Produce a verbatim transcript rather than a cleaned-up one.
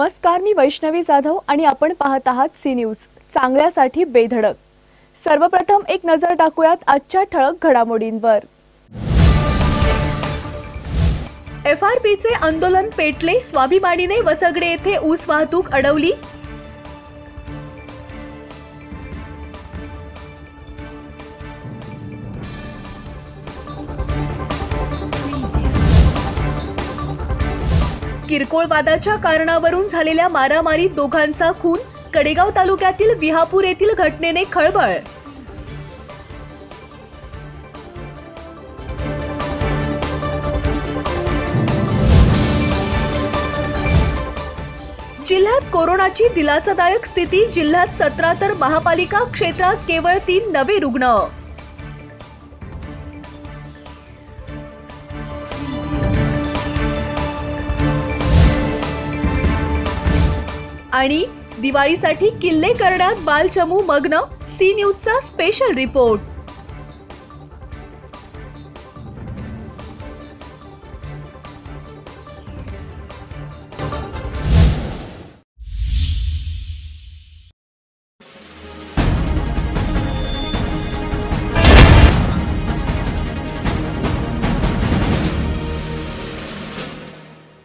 नमस्कार, मी वैष्णवी जाधव आणि आपण पाहत आहात सी न्यूज, चांगल्यासाठी बेधडक। सर्वप्रथम एक नजर टाकूयात आजच्या ठळक घडामोडींवर। एफ आर पी चे आंदोलन पेटले, स्वाभिमानीने वसगडे येथे ऊस वाहतूक अडवली। किरकोळ वादाच्या कारणावरून झालेल्या मारामारीत दोघांचा खून, कडेगाव तालुक्यातील विहापूर येथील घटनेने खळबळ। जिल्ह्यात कोरोनाची दिलासादायक स्थिती, जिल्ह्यात सतरा तर महापालिका क्षेत्रात केवळ तीन नवे रुग्ण। आणि दिवाळीसाठी किल्ले करण्यात बालचमू मग्न, सी न्यूजचा स्पेशल रिपोर्ट।